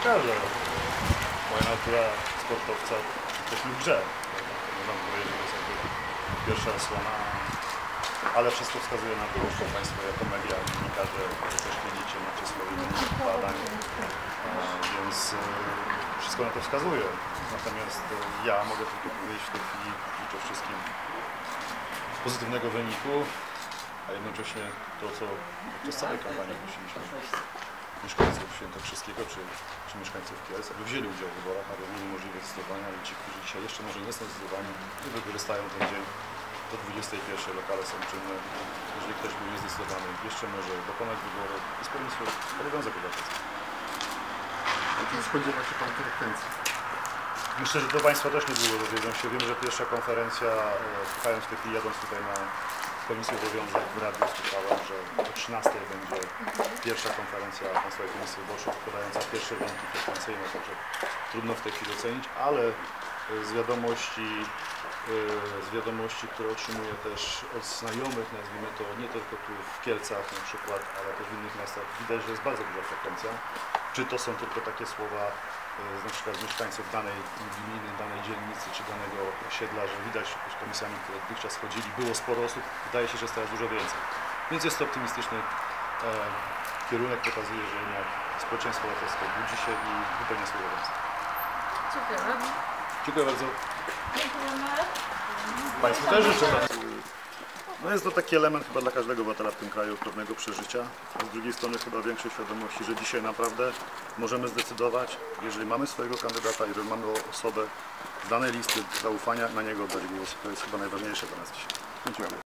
pokaże. Moja natura sportowca jesteśmy w grze. Można powiedzieć, że to jest jakby pierwsza osłona, ale wszystko wskazuje na to, że Państwo jako media, dziennikarze też mielicie, macie swoje wyniki badań, więc wszystko na to wskazuje. Natomiast ja mogę tylko powiedzieć w tej chwili, życzę wszystkim pozytywnego wyniku, a jednocześnie to, co podczas całej kampanii prosiliśmy mieszkańców Świętokrzyskiego czy mieszkańców Kielc, aby wzięli udział w wyborach, aby mieli możliwość zdecydowania, ale ci, którzy dzisiaj jeszcze może nie są zdecydowani i wykorzystają ten dzień do 21. Lokale są czynne. Jeżeli ktoś był niezdecydowany, jeszcze może dokonać wyboru i spełnić swój obowiązek obywatelski. Czy spodziewa się Pan frekwencji? Myślę, że do Państwa też niedługo dowiedzą się. Wiem, że pierwsza konferencja, słuchając w tej chwili, jadąc tutaj na Komisji Obowiązek w radiu, słyszałem, że o 13 będzie pierwsza konferencja Państwowej Komisji Wyborczej podająca pierwsze wyniki frekwencyjne, także trudno w tej chwili ocenić, ale z wiadomości, które otrzymuję też od znajomych, nazwijmy to nie tylko tu w Kielcach na przykład, ale też w innych miastach, widać, że jest bardzo duża frekwencja. Czy to są tylko takie słowa na przykład mieszkańców danej gminy, danej dzielnicy czy danego osiedla, że widać, że komisjami, które dotychczas chodzili, było sporo osób, wydaje się, że jest teraz dużo więcej. Więc jest to optymistyczny kierunek, pokazuje, że jednak społeczeństwo łatowskie budzi się i wypełnia swój obowiązek. Dziękujemy. Dziękuję bardzo. Dziękujemy. Państwu też życzę. No jest to taki element chyba dla każdego obywatela w tym kraju pewnego przeżycia, a z drugiej strony chyba większej świadomości, że dzisiaj naprawdę możemy zdecydować, jeżeli mamy swojego kandydata, jeżeli mamy osobę z danej listy, zaufania na niego oddać głos. To jest chyba najważniejsze dla nas dzisiaj. Dziękuję.